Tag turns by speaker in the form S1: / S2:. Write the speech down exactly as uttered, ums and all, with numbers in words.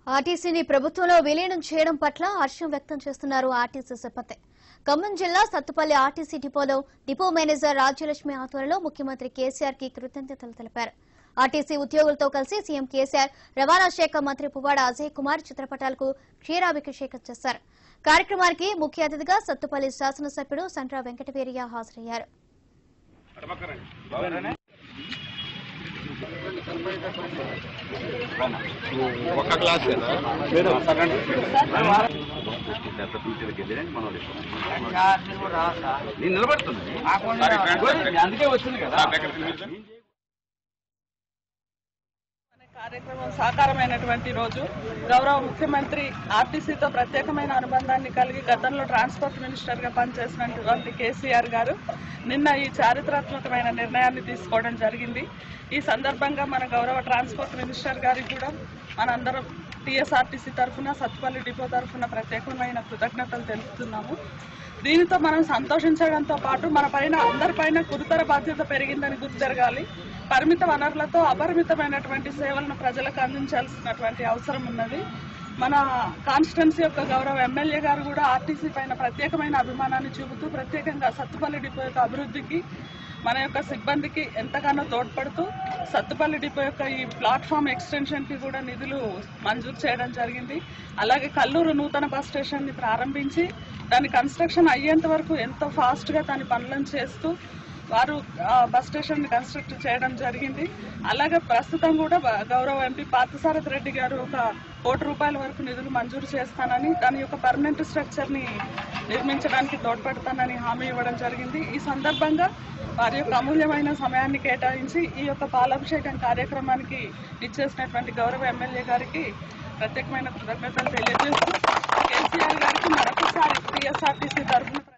S1: ఆర్టీసీని ప్రభుత్వంలో విలీనం చేయడం పట్ల హర్షం వ్యక్తం చేస్తున్నారు ఆర్టీసీ సిబ్బంది. ఖమ్మం జిల్లా సత్తుపల్లి ఆర్టీసీ డిపోలో డిపో మేనేజర్ రాజ్యలక్ష్మి ఆధ్వర్యంలో ముఖ్యమంత్రి కేసీఆర్ కి కృతజ్ఞతలు తెలిపారు. ఆర్టీసీ ఉద్యోగులతో కలిసి సీఎం కేసీఆర్, రవాణా శాఖ మంత్రి పువ్వాడ అజయ్ కుమార్ చిత్రపటాలకు క్షీరాభిషేకం చేశారు. కార్యక్రమానికి ముఖ్య అతిథిగా సత్తుపల్లి శాసనసభ్యుడు సంట్రా వెంకటవీరయ్య హాజరయ్యారు.
S2: ఒక క్లాస్ నేను నిలబడుతున్నాను, అందుకే వచ్చింది కదా.
S3: కార్యక్రమం సాకారమైనటువంటి రోజు గౌరవ ముఖ్యమంత్రి ఆర్టీసీతో ప్రత్యేకమైన అనుబంధాన్ని కలిగి గతంలో ట్రాన్స్పోర్ట్ మినిస్టర్ గా పనిచేసినటువంటి కేసీఆర్ గారు నిన్న ఈ చారిత్రాత్మకమైన నిర్ణయాన్ని తీసుకోవడం జరిగింది. ఈ సందర్భంగా మన గౌరవ ట్రాన్స్పోర్ట్ మినిస్టర్ గారికి కూడా మనందరం టీఎస్ఆర్టీసీ తరఫున సత్తుపల్లి డిపో తరఫున ప్రత్యేకమైన కృతజ్ఞతలు తెలుపుతున్నాము. దీనితో మనం సంతోషించడంతో పాటు మన పైన అందరిపైన గురుతర బాధ్యత పెరిగిందని గుర్తెరగాలి. పరిమిత వనరులతో అపరిమితమైనటువంటి సేవలను ప్రజలకు అందించాల్సినటువంటి అవసరం ఉన్నది. మన కాన్స్టిట్యున్సీ యొక్క గౌరవ ఎమ్మెల్యే గారు కూడా ఆర్టీసీ పైన ప్రత్యేకమైన అభిమానాన్ని చూపుతూ ప్రత్యేకంగా సత్తుపల్లి డిపో యొక్క అభివృద్ధికి మన యొక్క సిబ్బందికి ఎంతగానో తోడ్పడుతూ సత్తుపల్లి డిపో యొక్క ఈ ప్లాట్ఫామ్ ఎక్స్టెన్షన్ కి కూడా నిధులు మంజూరు చేయడం జరిగింది. అలాగే కల్లూరు నూతన బస్ స్టేషన్ ని ప్రారంభించి దాని కన్స్ట్రక్షన్ అయ్యేంత వరకు ఎంతో ఫాస్ట్ గా దాని పనులను చేస్తూ వారు బస్ స్టేషన్ ని కన్స్ట్రక్ట్ చేయడం జరిగింది. అలాగే ప్రస్తుతం కూడా గౌరవ ఎంపీ పార్థసారథి రెడ్డి గారు ఒక కోటి రూపాయల వరకు నిధులు మంజూరు చేస్తానని, దాని యొక్క పర్మనెంట్ స్ట్రక్చర్ ని నిర్మించడానికి తోడ్పడతానని హామీ ఇవ్వడం జరిగింది. ఈ సందర్భంగా వారి యొక్క అమూల్యమైన సమయాన్ని కేటాయించి ఈ యొక్క పాలాభిషేకం కార్యక్రమానికి ఇచ్చేసినటువంటి గౌరవ ఎమ్మెల్యే గారికి ప్రత్యేకమైన కృతజ్ఞతలు తెలియజేస్తూ కేసీఆర్ గారికి మరొకసారి టీఎస్ఆర్టీసీ తరఫున